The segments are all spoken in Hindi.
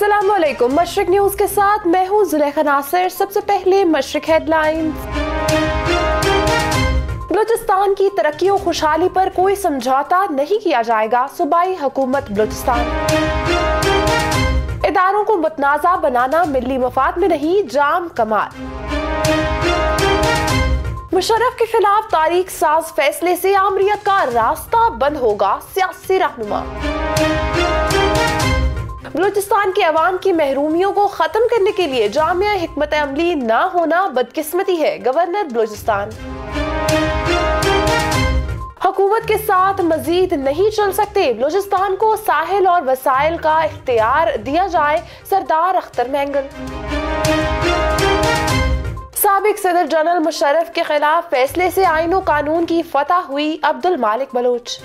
अस्सलामुअलैकुम। मशरिक न्यूज के साथ मैं हूँ जुलेखा नासिर। सबसे पहले मशरिक हेडलाइंस। बलूचिस्तान की तरक्की और खुशहाली पर कोई समझौता नहीं किया जाएगा, सूबाई हुकूमत बलूचिस्तान। इदारों को मुतनाज़ा बनाना मिली मफाद में नहीं, जाम कमाल। मुशर्रफ के खिलाफ तारीख साज फैसले से आमरीत का रास्ता बंद होगा, सियासी रहनुमा। बलूचिस्तान के अवाम की महरूमियों को खत्म करने के लिए जामिया हिकमत अमली ना होना बदकिस्मती है, गवर्नर बलूचिस्तान। हुकूमत के साथ मजीद नहीं चल सकते, बलूचिस्तान को साहिल और वसाइल का इख्तियार दिया जाए, सरदार अख्तर मैंगल। साबिक सदर जनरल मुशर्रफ के खिलाफ फैसले से आईन और कानून की फतह हुई, अब्दुल मालिक बलोच।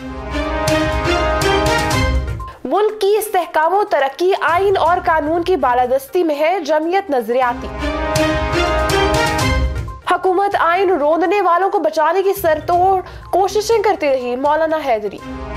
मुल्क की इस्तेहकाम और तरक्की आइन और कानून की बालादस्ती में है, जमीयत नजरियाती। हुकूमत आइन रोंदने वालों को बचाने की सरतोड़ कोशिशें करती रही, मौलाना हैदरी।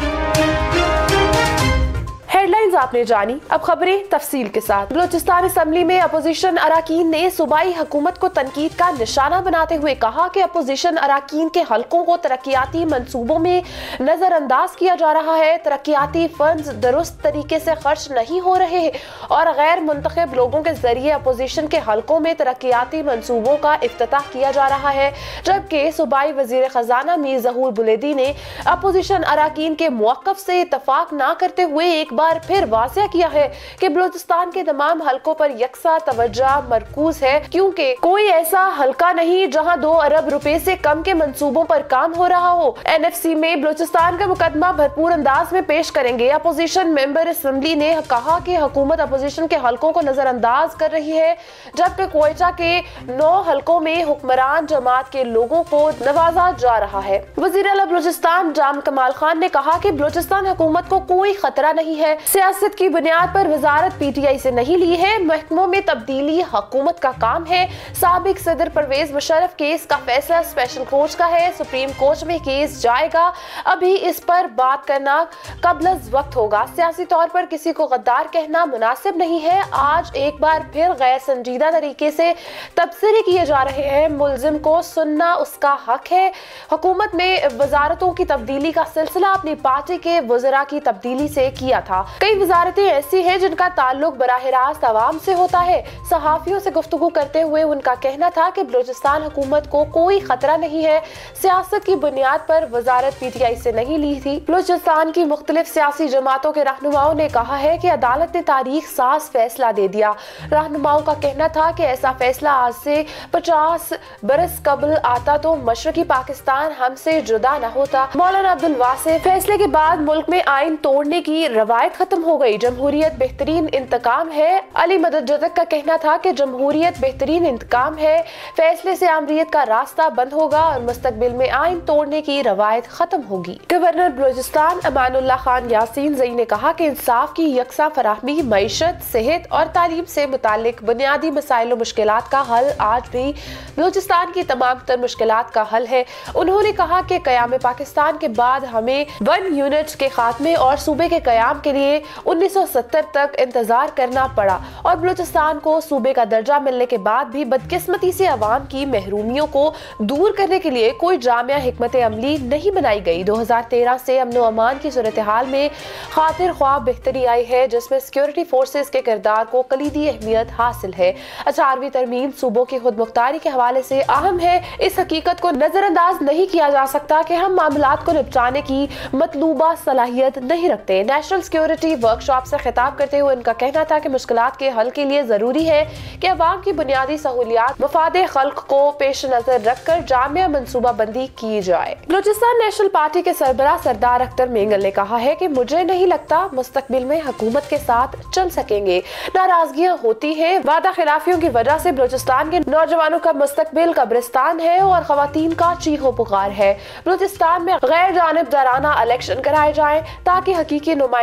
हेडलाइंस आपने जानी, अब खबरें तफसील के साथ। बलूचिस्तान असेंबली में अपोजिशन अराकीन ने सूबाई हुकूमत को तनकीद का निशाना बनाते हुए कहा कि अपोजिशन अराकीन के हलकों को तरक्याती मंसूबों में नजरअंदाज किया जा रहा है, तरक्याती फंड्स दुरुस्त तरीके से खर्च नहीं हो रहे हैं और गैर मुंतखब लोगों के जरिए अपोजिशन के हलकों में तरक्याती मंसूबों का इफ्तिताह किया जा रहा है। जबकि सूबाई वजीर खजाना मीर ज़हूर बुलेदी ने अपोजिशन अराकीन के मौक़िफ़ से इत्तफाक न करते हुए एक बार फिर वाज़ेह किया है कि बलूचिस्तान के तमाम हलकों पर यकसा तवज्जो मरकूज है, क्योंकि कोई ऐसा हल्का नहीं जहां 2 अरब रुपए से कम के मंसूबों पर काम हो रहा हो। NFC में बलूचिस्तान का मुकदमा भरपूर अंदाज में पेश करेंगे। अपोजिशन मेंबर असेंबली ने कहा कि हुकूमत अपोजिशन के हलकों को नजरअंदाज कर रही है, जबकि क्वेटा के 9 हलकों में हुक्मरान जमात के लोगों को नवाजा जा रहा है। वजीर आला बलूचिस्तान जाम कमाल खान ने कहा कि बलूचिस्तान हुकूमत को कोई खतरा नहीं है, सियासत की बुनियाद पर वजारत PTI से नहीं ली है, महकमों में तब्दीली हुकूमत का काम है। साबिक सदर परवेज मुशर्रफ केस का फैसला स्पेशल कोर्ट का है, सुप्रीम कोर्ट में केस जाएगा, अभी इस पर बात करना कबल वक्त होगा। सियासी तौर पर किसी को गद्दार कहना मुनासिब नहीं है। आज एक बार फिर गैर संजीदा तरीके से तबसरे किए जा रहे हैं, मुल्जिम को सुनना उसका हक है। हुकूमत में वजारतों की तब्दीली का सिलसिला अपनी पार्टी के वज़रा की तब्दीली से किया था। कई वजारतें ऐसी हैं जिनका ताल्लुक बराह रास्त आवाम से होता है। सहाफियों से गुफ्तगू करते हुए उनका कहना था कि बलूचिस्तान हुकूमत को कोई खतरा नहीं है, सियासत की बुनियाद पर वजारत PTI से नहीं ली थी। बलूचिस्तान की मुख्तलिफ सियासी जमातों के रहनुमाओं ने कहा है कि अदालत ने तारीख साज फैसला दे दिया। रहनुमाओं का कहना था कि ऐसा फैसला आज से 50 बरस कबल आता तो मशरकी पाकिस्तान हमसे जुदा न होता। मौलाना अब्दुल वासिफ, फैसले के बाद मुल्क में आइन तोड़ने की रवायत खत्म हो गई, जमहूरियत बेहतरीन इंतकाम है। अली मदद जदक का कहना था कि जमहूरियत बेहतरीन इंतकाम है, फैसले से आमरीत का रास्ता बंद होगा और मुस्तकबिल में आइन तोड़ने की रवायत खत्म होगी। गवर्नर बलूचिस्तान अमानुल्लाह खान यासीन जई ने कहा कि इंसाफ की यकसा फराहमी, मईशत, सेहत और तालीम से मुतालिक बुनियादी मसाइल और मुश्किलात का हल आज भी बलूचिस्तान की तमाम तर मुश्किलात का हल है। उन्होंने कहा कि क़याम पाकिस्तान के बाद हमें 1 यूनिट के खात्मे और सूबे के क़याम के लिए 1970 तक इंतजार करना पड़ा और बलूचिस्तान को सूबे का दर्जा मिलने के बाद भी बदकिस्मती से अवाम की महरूमियों को दूर करने के लिए कोई जामिया हिकमत अमली नहीं बनाई गई। 2013 से अमन अमान की सूरत हाल में खातिर ख्वाह बेहतरी आई है, जिसमें सिक्योरिटी फोर्सेस के किरदार को कलीदी अहमियत हासिल है। 18वीं तरमीम सूबों की खुद मुख्तारी के हवाले से अहम है। इस हकीकत को नजरअंदाज नहीं किया जा सकता कि हम मामलात को निपटाने की मतलूबा सलाहियत नहीं रखते। नेशनल सिक्योरिटी वर्कशॉप से खिताब करते हुए उनका कहना था कि मुश्किलात के हल के लिए जरूरी है कि अवाम की बुनियादी सहूलियात मफादे खल्क को पेश नजर रखकर जामिया मंसूबा बंदी की जाए। बलूचिस्तान नेशनल पार्टी के सरबराह सरदार अख्तर मेंगल ने कहा है कि मुझे नहीं लगता मुस्तकबिल में हुकूमत के साथ चल सकेंगे। नाराजगियां होती है, वादा खिलाफियों की वजह से बलूचिस्तान के नौजवानों का मुस्तकबिल कब्रिस्तान है और खवातीन का चीखो पुकार है। बलूचिस्तान में गैर जानिबदाराना इलेक्शन कराए जाए ताकि हकीकी नुमाइंदगान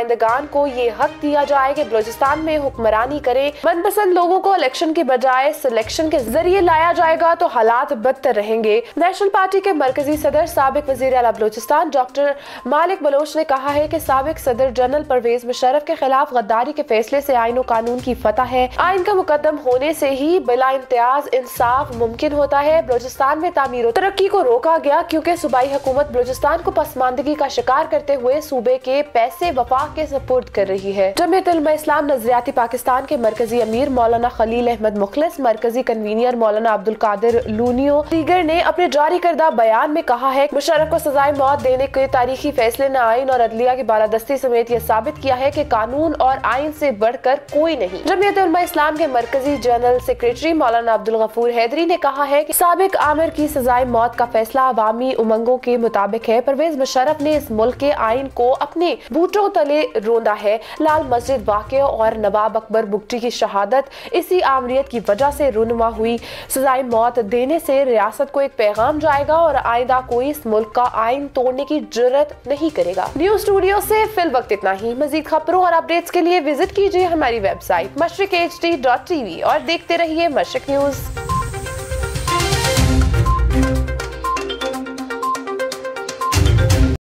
बलूचिस्तान को ये हक दिया जाए कि बलूचिस्तान में हुक्मरानी करे। मनपसंद लोगों को इलेक्शन के बजाय सिलेक्शन के जरिए लाया जाएगा तो हालात बदतर रहेंगे। नेशनल पार्टी के मरकजी सदर साबिक वजीर आला बलूचिस्तान डॉक्टर मालिक बलोच ने कहा है कि साबिक सदर जनरल परवेज मुशर्रफ के खिलाफ गद्दारी के फैसले से आईन और कानून की फतह है। आइन का मुकद्दम होने से ही बिला इम्तियाज इंसाफ मुमकिन होता है। बलूचिस्तान में तामीर और तरक्की को रोका गया क्योंकि सूबाई हुकूमत बलूचिस्तान को पसमानदगी का शिकार करते हुए सूबे के पैसे वफाक के सपुर्द कर रही है। जमीयत उलमा इस्लाम नजरियाती पाकिस्तान के मरकजी अमीर मौलाना खलील अहमद मुखलिस, मरकजी कन्वीनियर मौलाना अब्दुल कादिर लूनियो दीगर ने अपने जारी करदा बयान में कहा है कि मुशर्रफ को सजाए मौत देने के तारीखी फैसले ने आइन और अदलिया की बालादस्ती समेत यह साबित किया है कि कानून और आइन से बढ़कर कोई नहीं। जमीयत उलमा इस्लाम के मरकजी जनरल सेक्रेटरी मौलाना अब्दुल गफूर हैदरी ने कहा है कि साबिक आमिर की सजाए मौत का फैसला अवामी उमंगों के मुताबिक है। परवेज मुशर्रफ ने इस मुल्क के आइन को अपने बूटों तले रोंदा है। लाल मस्जिद वाक़े और नवाब अकबर बुगटी की शहादत इसी आमरीत की वजह से रुनुमा हुई। सजाए मौत देने से रियासत को एक पैगाम जाएगा और आइंदा कोई इस मुल्क का आइन तोड़ने की जुर्रत नहीं करेगा। न्यूज स्टूडियो से फिल वक्त इतना ही। मजीद खबरों और अपडेट्स के लिए विजिट कीजिए हमारी वेबसाइट mashriqhd.tv और देखते रहिए मशरिक न्यूज।